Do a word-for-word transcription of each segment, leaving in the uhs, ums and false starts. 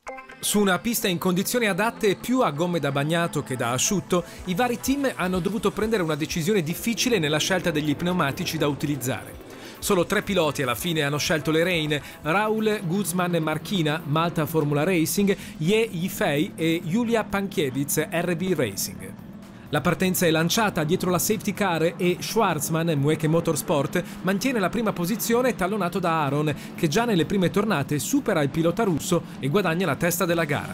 Su una pista in condizioni adatte più a gomme da bagnato che da asciutto, i vari team hanno dovuto prendere una decisione difficile nella scelta degli pneumatici da utilizzare. Solo tre piloti alla fine hanno scelto le Rein: Raul Guzman Marchina, Malta Formula Racing, Ye Yifei e Julia Pankiewicz, R B Racing. La partenza è lanciata dietro la safety car e Schwarzman, Mueche Motorsport, mantiene la prima posizione tallonato da Aron, che già nelle prime tornate supera il pilota russo e guadagna la testa della gara.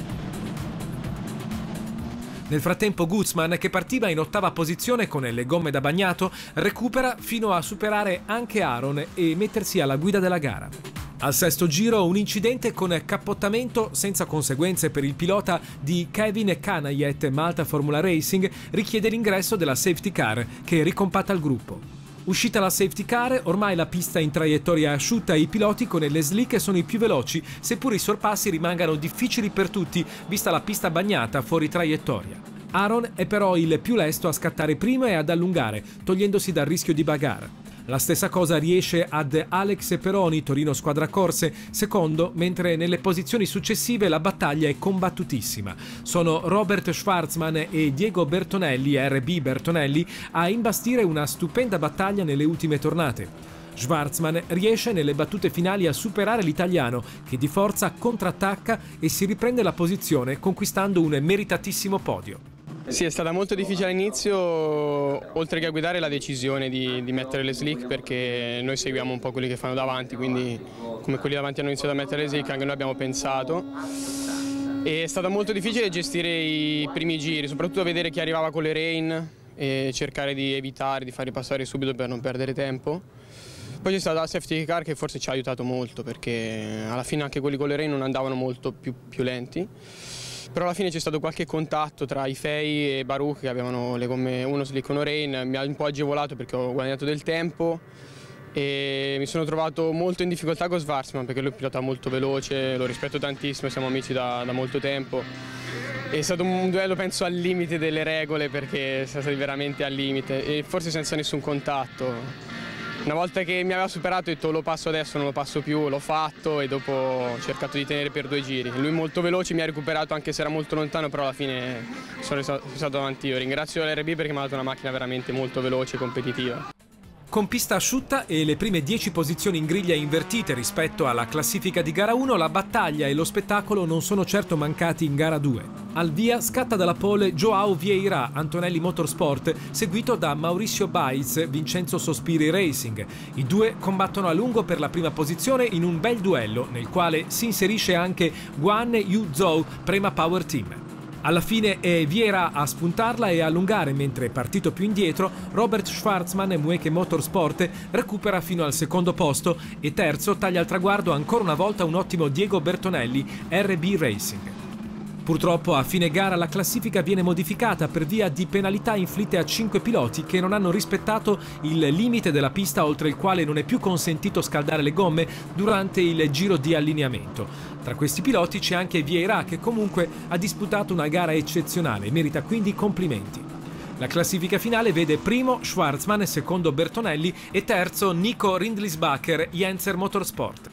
Nel frattempo Guzman, che partiva in ottava posizione con le gomme da bagnato, recupera fino a superare anche Aron e mettersi alla guida della gara. Al sesto giro un incidente con cappottamento senza conseguenze per il pilota di Kevin Kanayet, Malta Formula Racing, richiede l'ingresso della safety car che ricompatta il gruppo. Uscita la safety car, ormai la pista in traiettoria asciutta e i piloti con le slick sono i più veloci, seppur i sorpassi rimangano difficili per tutti, vista la pista bagnata fuori traiettoria. Aron è però il più lesto a scattare prima e ad allungare, togliendosi dal rischio di bagarre. La stessa cosa riesce ad Alex Peroni, Torino Squadra Corse, secondo, mentre nelle posizioni successive la battaglia è combattutissima. Sono Robert Schwarzman e Diego Bertonelli, R B Bertonelli, a imbastire una stupenda battaglia nelle ultime tornate. Schwarzman riesce nelle battute finali a superare l'italiano, che di forza contrattacca e si riprende la posizione, conquistando un meritatissimo podio. Sì, è stata molto difficile all'inizio, oltre che a guidare, la decisione di, di mettere le slick, perché noi seguiamo un po' quelli che fanno davanti, quindi come quelli davanti hanno iniziato a mettere le slick anche noi abbiamo pensato. E è stato molto difficile gestire i primi giri, soprattutto vedere chi arrivava con le Rein e cercare di evitare, di farli passare subito per non perdere tempo. Poi c'è stata la safety car che forse ci ha aiutato molto, perché alla fine anche quelli con le Rein non andavano molto più, più lenti. Però alla fine c'è stato qualche contatto tra Yifei e Baruch, che avevano le gomme uno slick e uno Rein, mi ha un po' agevolato perché ho guadagnato del tempo e mi sono trovato molto in difficoltà con Schwarzman, perché lui è un pilota molto veloce, lo rispetto tantissimo, siamo amici da, da molto tempo. È stato un duello, penso, al limite delle regole, perché siamo stati veramente al limite e forse senza nessun contatto. Una volta che mi aveva superato ho detto lo passo adesso, non lo passo più, l'ho fatto e dopo ho cercato di tenere per due giri. Lui molto veloce mi ha recuperato anche se era molto lontano, però alla fine sono stato avanti io. Ringrazio l'R B perché mi ha dato una macchina veramente molto veloce e competitiva. Con pista asciutta e le prime dieci posizioni in griglia invertite rispetto alla classifica di gara uno, la battaglia e lo spettacolo non sono certo mancati in gara due. Al via scatta dalla pole Joao Vieira, Antonelli Motorsport, seguito da Mauricio Baez, Vincenzo Sospiri Racing. I due combattono a lungo per la prima posizione in un bel duello, nel quale si inserisce anche Guan Yu Zhou, Prema Power Team. Alla fine è Vieira a spuntarla e allungare, mentre partito più indietro Robert Schwarzman e Mueche Motorsport recupera fino al secondo posto e terzo taglia al traguardo ancora una volta un ottimo Diego Bertonelli, R B Racing. Purtroppo a fine gara la classifica viene modificata per via di penalità inflitte a cinque piloti che non hanno rispettato il limite della pista, oltre il quale non è più consentito scaldare le gomme durante il giro di allineamento. Tra questi piloti c'è anche Vieira, che comunque ha disputato una gara eccezionale e merita quindi complimenti. La classifica finale vede primo Schwarzman, secondo Bertonelli e terzo Nico Rindlisbacher, Jenzer Motorsport.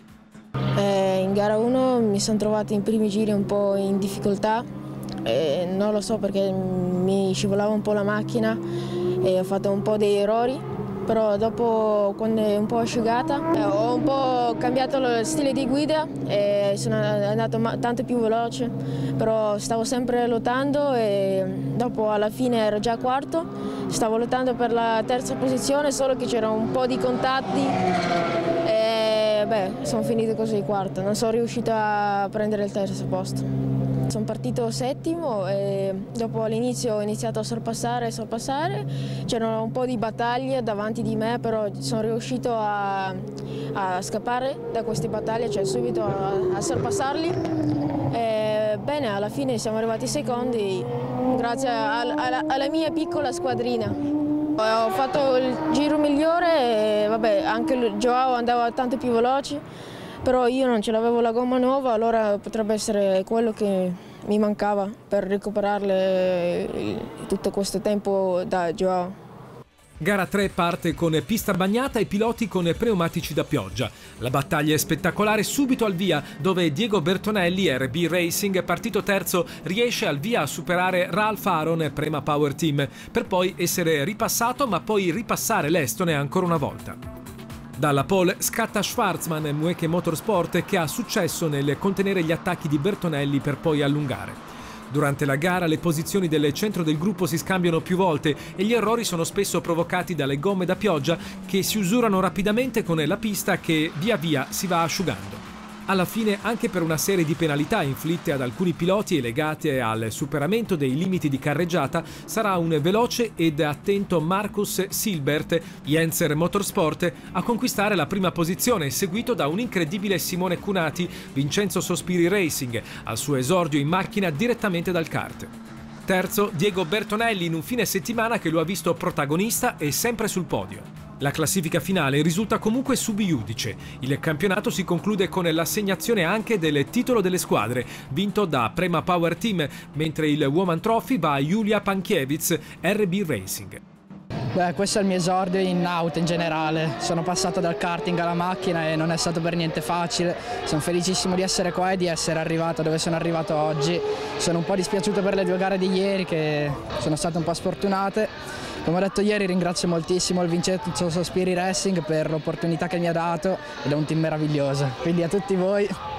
Eh, in gara uno mi sono trovato in primi giri un po' in difficoltà, eh, non lo so perché mi scivolava un po' la macchina e ho fatto un po' dei errori, però dopo, quando è un po' asciugata, eh, ho un po' cambiato lo stile di guida e sono andato tanto più veloce, però stavo sempre lottando e dopo alla fine ero già quarto, stavo lottando per la terza posizione, solo che c'era un po' di contatti. E beh, sono finito così quarto, non sono riuscita a prendere il terzo posto. Sono partito settimo e dopo all'inizio ho iniziato a sorpassare e sorpassare. C'erano un po' di battaglie davanti di me, però sono riuscito a, a scappare da queste battaglie, cioè subito a, a sorpassarli. E bene, alla fine siamo arrivati secondi grazie al, alla, alla mia piccola squadrina. Ho fatto il giro migliore e vabbè, anche Joao andava tanto più veloce, però io non ce l'avevo la gomma nuova, allora potrebbe essere quello che mi mancava per recuperarle tutto questo tempo da Joao. Gara tre parte con pista bagnata e piloti con pneumatici da pioggia. La battaglia è spettacolare subito al via, dove Diego Bertonelli, R B Racing, partito terzo, riesce al via a superare Ralph Aron, Prema Power Team, per poi essere ripassato ma poi ripassare l'estone ancora una volta. Dalla pole scatta Schwarzman, Mueche Motorsport, che ha successo nel contenere gli attacchi di Bertonelli per poi allungare. Durante la gara le posizioni del centro del gruppo si scambiano più volte e gli errori sono spesso provocati dalle gomme da pioggia che si usurano rapidamente con la pista che via via si va asciugando. Alla fine, anche per una serie di penalità inflitte ad alcuni piloti e legate al superamento dei limiti di carreggiata, sarà un veloce ed attento Marcus Silbert, Jenser Motorsport, a conquistare la prima posizione, seguito da un incredibile Simone Cunati, Vincenzo Sospiri Racing, al suo esordio in macchina direttamente dal kart. Terzo, Diego Bertonelli, in un fine settimana che lo ha visto protagonista e sempre sul podio. La classifica finale risulta comunque sub iudice. Il campionato si conclude con l'assegnazione anche del titolo delle squadre, vinto da Prema Power Team, mentre il Woman Trophy va a Julia Pankiewicz, R B Racing. Beh, questo è il mio esordio in auto in generale. Sono passato dal karting alla macchina e non è stato per niente facile. Sono felicissimo di essere qua e di essere arrivato dove sono arrivato oggi. Sono un po' dispiaciuto per le due gare di ieri che sono state un po' sfortunate. Come ho detto ieri, ringrazio moltissimo il Vincenzo Sospiri Racing per l'opportunità che mi ha dato ed è un team meraviglioso. Quindi a tutti voi